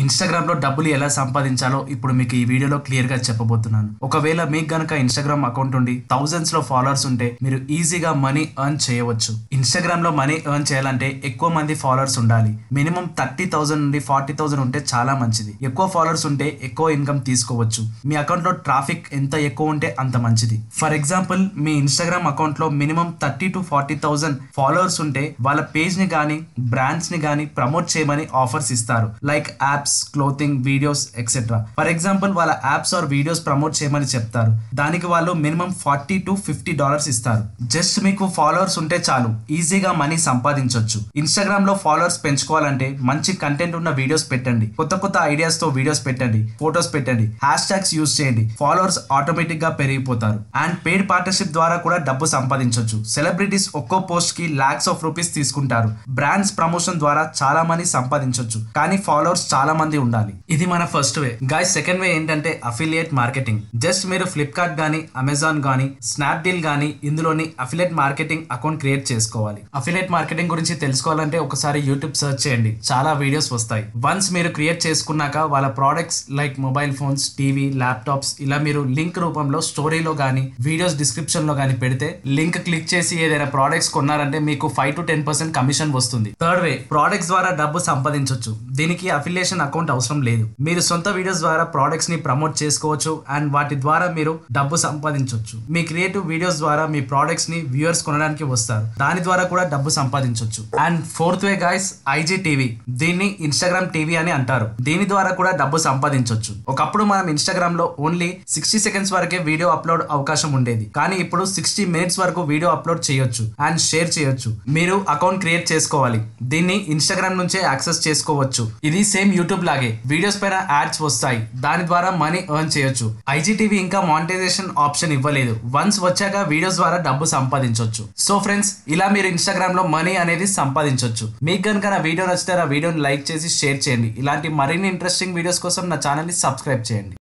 Instagram లో డబ్బులు ఎలా సంపాదించాలో ఇప్పుడు మీకు ఈ వీడియోలో క్లియర్ గా చెప్పబోతున్నాను. ఒకవేళ మీకు గనక ఇన్స్టాగ్రామ్ అకౌంట్ ఉండి థౌజండ్స్ లో ఫాలోవర్స్ ఉంటే మీరు ఈజీగా మనీ ఎర్న్ చేయవచ్చు. ఇన్స్టాగ్రామ్ లో మనీ ఎర్న్ చేయాలంటే ఎక్కువ మంది ఫాలోవర్స్ ఉండాలి. మినిమం 30,000 నుండి 40,000 ఉంటే చాలా మంచిది. ఎక్కువ ఫాలోవర్స్ ఉంటే ఎక్కువ ఇన్కమ్ తీసుకోవచ్చు. మీ అకౌంట్ లో ట్రాఫిక్ ఎంత ఎక్కువ ఉంటే అంత మంచిది. ఫర్ ఎగ్జాంపుల్, మీ ఇన్స్టాగ్రామ్ అకౌంట్ లో మినిమం 30 to 40,000 ఫాలోవర్స్ ఉంటే వాళ్ళ పేజ్ ని గానీ బ్రాండ్స్ ని గానీ ప్రమోట్ చేయమని ఆఫర్స్ ఇస్తారు. Like apps, clothing, videos etcetera. For example, వాళ్ళ యాప్స్ ఆర్ వీడియోస్ ప్రమోట్ చేయమని చెప్తారు. దానికి వాళ్ళు మినిమం $40 to $50 ఇస్తారు. జస్ట్ మీకు ఫాలోవర్స్ ఉంటే చాలు, ఈజీగా మనీ సంపాదించవచ్చు. ఇన్స్టాగ్రామ్ లో ఫాలోవర్స్ పెంచుకోవాలంటే మంచి కంటెంట్ ఉన్న వీడియోస్ పెట్టండి. కొత్త కొత్త ఐడియాస్ తో వీడియోస్ పెట్టండి, ఫోటోస్ పెట్టండి, హ్యాష్ ట్యాగ్స్ యూజ్ చేయండి. ఫాలోవర్స్ ఆటోమేటిక్ గా పెరిగిపోతారు. అండ్ పెయిడ్ పార్ట్నర్షిప్ ద్వారా కూడా డబ్బు సంపాదించవచ్చు. సెలబ్రిటీస్ ఒక్కో పోస్ట్ కి లాక్స్ ఆఫ్ రూపీస్ తీసుకుంటారు. బ్రాండ్స్ ప్రమోషన్ ద్వారా చాలా మనీ సంపాదించవచ్చు. కానీ ఫాలోవర్స్ చాలా మంది ఉండాలి. ఇది మన first way. Guys, second way ఏంటంటే అఫిలియేట్ మార్కెటింగ్. జస్ట్ మీరు ఫ్లిప్కార్ట్ గానీ, అమెజాన్ గానీ, స్నాప్డీల్ గానీ ఇందులోని అఫిలియేట్ మార్కెటింగ్ అకౌంట్ క్రియేట్ చేసుకోవాలి. అఫిలియేట్ మార్కెటింగ్ గురించి తెలుసుకోవాలంటే ఒకసారి యూట్యూబ్ సెర్చ్ చేయండి, చాలా వీడియోస్ వస్తాయి. వన్స్ మీరు క్రియేట్ చేసుకున్నాక వాళ్ళ products like mobile phones, TV, laptops ఇలా మీరు లింక్ రూపంలో స్టోరీలో గానీ వీడియోస్ డిస్క్రిప్షన్ లో గానీ పెడితే లింక్ క్లిక్ చేసి ఏదైనా ప్రోడక్ట్స్ కొన్నారంటే మీకు 5 to 10% కమిషన్ వస్తుంది. థర్డ్ వే, ప్రోడక్ట్స్ ద్వారా డబ్బు సంపాదించవచ్చు. దీనికి అఫిలియేషన్ అకౌంట్ అవసరం లేదు. మీరు సొంత వీడియోస్ ద్వారా ప్రోడక్ట్స్ ని ప్రమోట్ చేసుకోవచ్చు అండ్ వాటి ద్వారా మీరు డబ్బు సంపాదించవచ్చు. మీ క్రియేటివ్ వీడియోస్ ద్వారా మీ ప్రోడక్ట్స్ ని వ్యూవర్స్ కొనడానికి వస్తారు. దాని ద్వారా కూడా డబ్బు సంపాదించవచ్చు. And fourth way guys, IG TV. దీన్ని ఇన్స్టాగ్రామ్ టీవీ అని అంటారు. దీని ద్వారా కూడా డబ్బు సంపాదించవచ్చు. ఒకప్పుడు మనం ఇన్స్టాగ్రామ్ లో ఓన్లీ 60 seconds వరకే వీడియో అప్లోడ్ అవకాశం ఉండేది. కానీ ఇప్పుడు 60 minutes వరకు వీడియో అప్లోడ్ చేయొచ్చు అండ్ షేర్ చేయొచ్చు. మీరు అకౌంట్ క్రియేట్ చేసుకోవాలి. దీన్ని ఇన్స్టాగ్రామ్ నుంచే యాక్సెస్ చేసుకోవచ్చు. ఇది సేమ్ యూట్యూబ్ లాగే వీడియోస్ పైన యాడ్స్ వస్తాయి. దాని ద్వారా మనీ ఎర్న్ చేయొచ్చు. ఐజీటీవీ ఇంకా మానిటైజేషన్ ఆప్షన్ ఇవ్వలేదు. వన్స్ వచ్చాక వీడియోస్ ద్వారా డబ్బు సంపాదించవచ్చు. సో ఫ్రెండ్స్, ఇలా మీరు ఇన్స్టాగ్రామ్ లో మనీ అనేది సంపాదించవచ్చు. మీకు కనుక నా వీడియో నచ్చితే ఆ వీడియోని లైక్ చేసి షేర్ చేయండి. ఇలాంటి మరిన్ని ఇంట్రెస్టింగ్ వీడియోస్ కోసం నా ఛానల్ ని సబ్స్క్రైబ్ చేయండి.